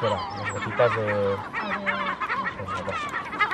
Espera, las gotitas de... A ver. Venga, va.